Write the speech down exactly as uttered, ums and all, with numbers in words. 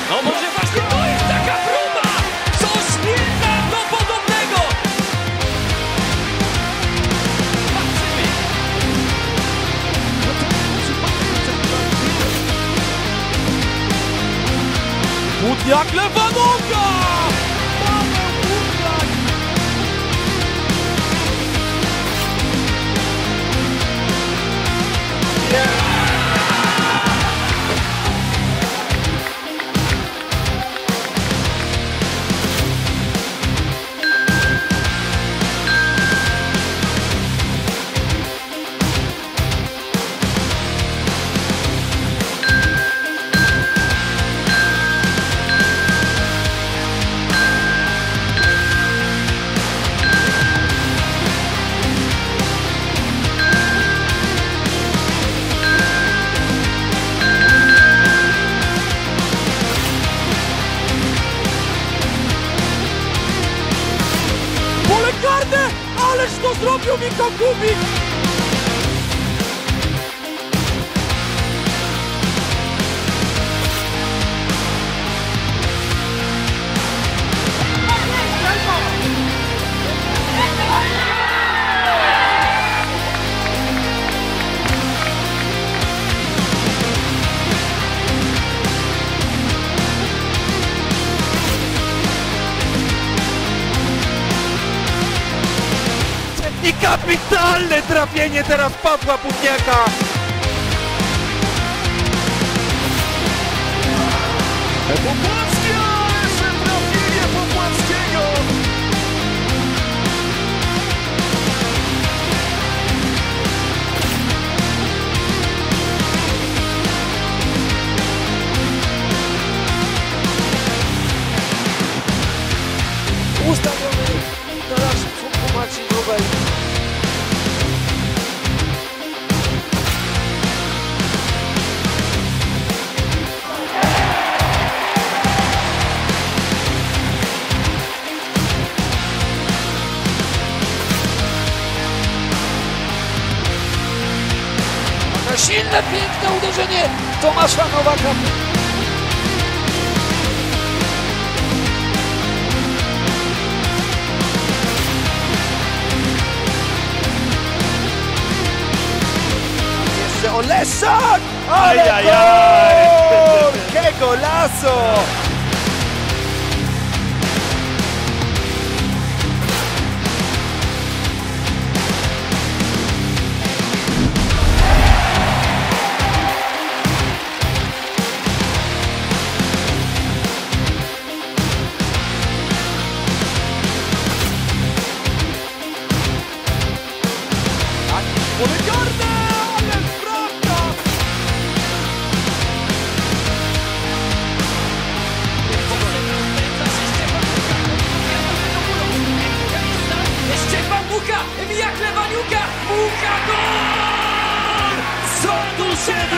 No może właśnie to jest taka próba! Coś nieprawdopodobnego! Patrzymy! Butniak, lewa noga! Paweł Butniak! Yeah! Kardę, ależ to zrobił Michał Kubik! I kapitalne trafienie teraz Pawła Butniaka! Popłacki, ale trafienie Popłackiego! Ustawiony teraz w słupku Marcin Wróbel. Silne, piękne uderzenie Tomasza Nowaka. Jeszcze Oleszak! Ale gol! Que golazo! Pole karne, ale prawda! Szczepan Mucha, Emilia Klewaniuka, Mucha gol! Co tu się